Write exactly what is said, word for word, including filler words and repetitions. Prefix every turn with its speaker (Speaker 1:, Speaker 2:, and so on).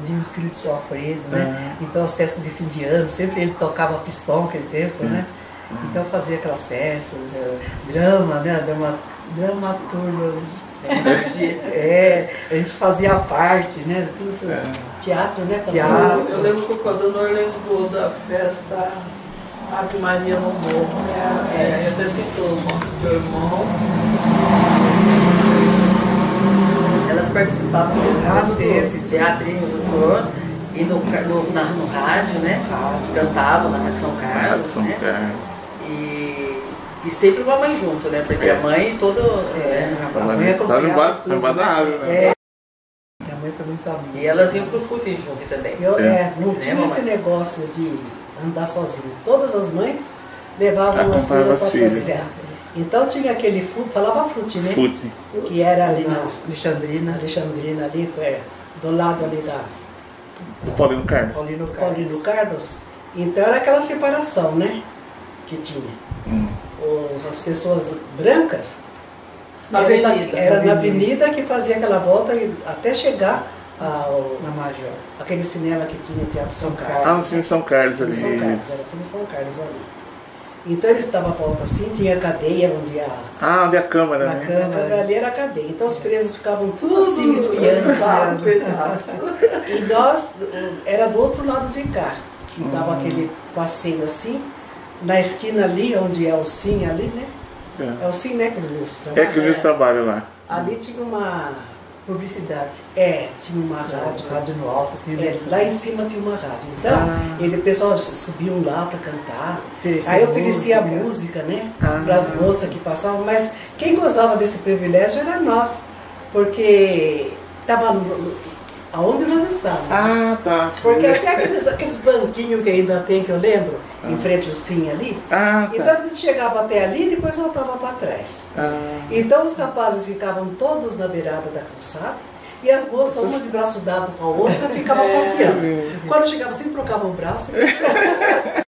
Speaker 1: de Filho de Sol Alfredo, né? É. Então as festas de fim de ano, sempre ele tocava pistão naquele tempo, né? Então fazia aquelas festas, drama, né? Drama, dramaturgo. É, a gente fazia a parte, né? Tudo isso, é. Teatro, né? Teatro.
Speaker 2: Eu, eu lembro que quando nós lembrou da festa Ave Maria no Morro, né? É, representou o meu irmão.
Speaker 3: Elas participavam mesmo ah, dos teatrinhos do Flor e no, no, na, no rádio, né? Rádio. Cantavam na Rádio São Carlos, São né? Carlos. E, e sempre com a mãe junto, né? Porque é. a mãe todo... É,
Speaker 4: a mãe acompanhava tudo, né? Água, né?
Speaker 1: É. Minha mãe foi muito amiga.
Speaker 3: E elas iam pro footing junto também.
Speaker 1: Eu, é. não tinha né, esse negócio de andar sozinho. Todas as mães levavam as filhas para passear. Então tinha aquele fute, falava fute, né?
Speaker 4: Fute.
Speaker 1: Que era ali na Alexandrina, Alexandrina ali, do lado ali da...
Speaker 4: Do Paulino Carlos.
Speaker 1: Paulino Carlos. Paulino Carlos. Então era aquela separação, né? Que tinha. Hum. Os, as pessoas brancas,
Speaker 2: na
Speaker 1: era,
Speaker 2: avenida,
Speaker 1: na, era
Speaker 2: na
Speaker 1: na
Speaker 2: avenida.
Speaker 1: avenida que fazia aquela volta até chegar ao, na Major. Aquele cinema que tinha Teatro São Carlos.
Speaker 4: Ah, no Cine São Carlos ali.
Speaker 1: São Carlos, era Cine São Carlos ali. Então eles estavam à volta assim, tinha a cadeia onde a...
Speaker 4: Ah, onde a câmara,
Speaker 1: na
Speaker 4: né?
Speaker 1: câmara, a câmara ali era a cadeia. Então os presos ficavam tudo, tudo assim, espiando. E nós, era do outro lado de cá. Hum. Dava aquele passeio assim. Na esquina ali, onde é o Sim ali, né? É, é o Sim, né, que o Nilson trabalha.
Speaker 4: É que o Nilson trabalha lá.
Speaker 1: Ali tinha uma...
Speaker 3: publicidade.
Speaker 1: É, tinha uma rádio.
Speaker 3: Rádio no alto, assim.
Speaker 1: É, lá em cima tinha uma rádio. Então, ah. ele, o pessoal subiam lá para cantar.
Speaker 3: Oferecia
Speaker 1: aí oferecia
Speaker 3: música,
Speaker 1: música né?
Speaker 4: Ah.
Speaker 1: Para as moças que passavam. Mas quem gozava desse privilégio era nós. Porque estava aonde nós estávamos.
Speaker 4: Ah, tá.
Speaker 1: Porque até aqueles, aqueles banquinhos que ainda tem, que eu lembro, ah. em frente ao Sim ali.
Speaker 4: Ah, tá.
Speaker 1: Então a gente chegava até ali e depois voltava para trás.
Speaker 4: Ah.
Speaker 1: Então os rapazes ficavam todos na beirada da calçada e as moças, uma de braço dado com a outra, ficavam passeando. Quando chegava assim, trocavam o braço e